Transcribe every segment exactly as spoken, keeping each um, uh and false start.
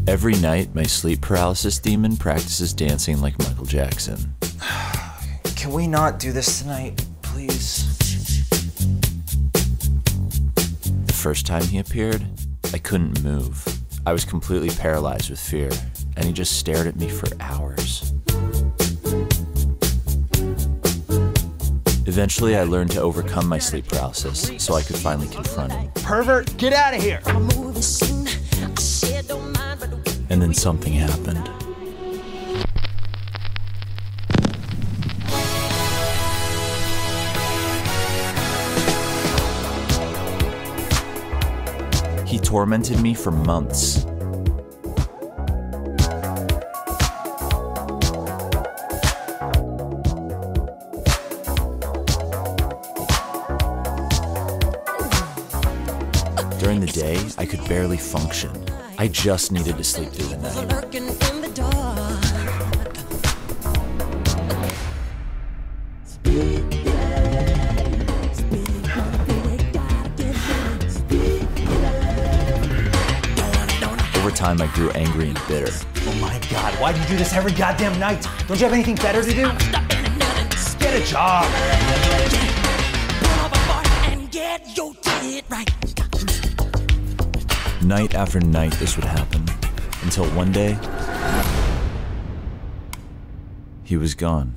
Every night, my sleep paralysis demon practices dancing like Michael Jackson. Can we not do this tonight, please? The first time he appeared, I couldn't move. I was completely paralyzed with fear, and he just stared at me for hours. Eventually, I learned to overcome my sleep paralysis so I could finally confront him. Pervert, get out of here! And then something happened. He tormented me for months. During the day, I could barely function. I just needed to sleep through the night. Over time, I grew angry and bitter. Oh my God, why do you do this every goddamn night? Don't you have anything better to do? Get a job! Night after night, this would happen, until one day, he was gone.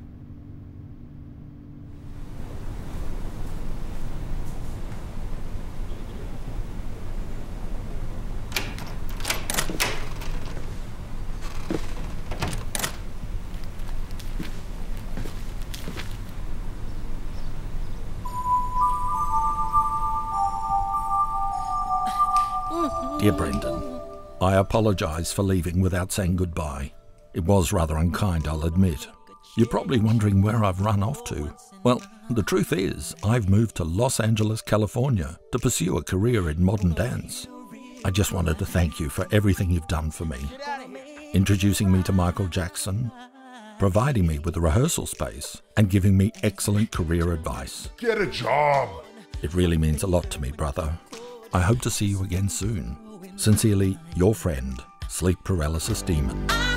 Dear Brendan, I apologise for leaving without saying goodbye. It was rather unkind, I'll admit. You're probably wondering where I've run off to. Well, the truth is, I've moved to Los Angeles, California to pursue a career in modern dance. I just wanted to thank you for everything you've done for me. Introducing me to Michael Jackson, providing me with a rehearsal space, and giving me excellent career advice. Get a job! It really means a lot to me, brother. I hope to see you again soon. Sincerely, your friend, Sleep Paralysis Demon.